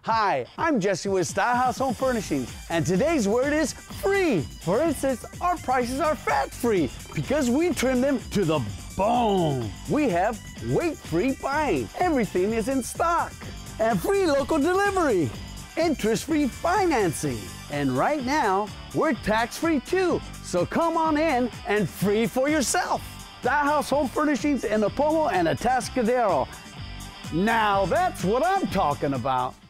Hi, I'm Jesse with Stylehouse Home Furnishings, and today's word is free. For instance, our prices are fat-free because we trim them to the bone. We have weight-free buying. Everything is in stock. And free local delivery. Interest-free financing. And right now, we're tax-free too. So come on in and free for yourself. Stylehouse Home Furnishings in Apollo and Atascadero. Now that's what I'm talking about.